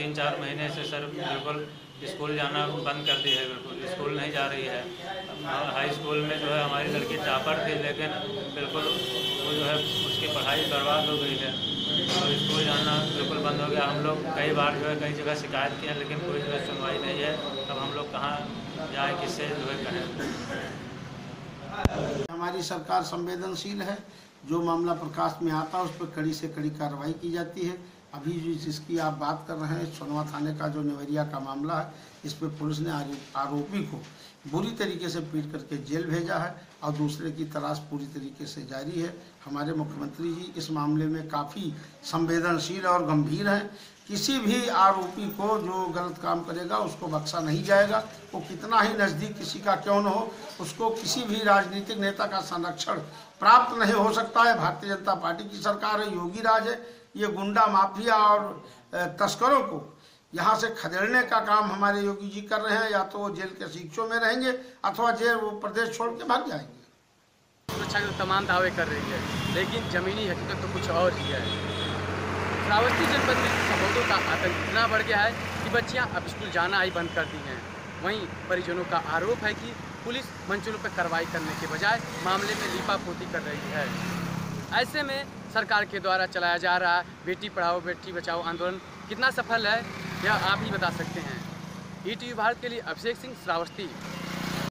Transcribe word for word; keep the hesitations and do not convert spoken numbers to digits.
तीन चार महीने से सर बिल्कुल स्कूल जाना बंद कर दी है, बिल्कुल स्कूल नहीं जा रही है। हाई स्कूल में जो है हमारी लड़की टॉपर थी, लेकिन बिल्कुल वो जो है उसकी पढ़ाई बर्बाद हो गई है और स्कूल जाना बिल्कुल बंद हो गया। हम लोग कई बार जो है कई जगह शिकायत की है, लेकिन कोई जो है सुनवाई नहीं है। अब हम लोग कहाँ जाएँ, किससे जो है कहें। हमारी सरकार संवेदनशील है, जो मामला प्रकाश में आता है उस पर कड़ी से कड़ी कार्रवाई की जाती है। अभी जिसकी आप बात कर रहे हैं सोनवा थाने का जो नेवरिया का मामला है, इस पर पुलिस ने आरोपी को बुरी तरीके से पीट करके जेल भेजा है और दूसरे की तलाश पूरी तरीके से जारी है। हमारे मुख्यमंत्री जी इस मामले में काफ़ी संवेदनशील और गंभीर हैं। किसी भी आरोपी को जो गलत काम करेगा उसको बख्शा नहीं जाएगा, वो कितना ही नज़दीक किसी का क्यों न हो, उसको किसी भी राजनीतिक नेता का संरक्षण प्राप्त नहीं हो सकता है। भारतीय जनता पार्टी की सरकार है, योगी राज है। ये गुंडा माफिया और तस्करों को यहाँ से खदेड़ने का काम हमारे योगी जी कर रहे हैं। या तो वो जेल के शिक्षों में रहेंगे अथवा जेल वो प्रदेश छोड़ के भाग जाएंगे। सुरक्षा के तमाम दावे कर रही है, लेकिन जमीनी हकीकत तो कुछ और ही है। श्रावस्ती जनपद में संबोधों का आतंक इतना बढ़ गया है कि बच्चियां अब स्कूल जाना ही बंद कर दी हैं। वहीं परिजनों का आरोप है कि पुलिस मंचलों पर कार्रवाई करने के बजाय मामले में लीपापोती कर रही है। ऐसे में सरकार के द्वारा चलाया जा रहा बेटी पढ़ाओ बेटी बचाओ आंदोलन कितना सफल है, यह आप ही बता सकते हैं। ई टी वी भारत के लिए अभिषेक सिंह, श्रावस्ती।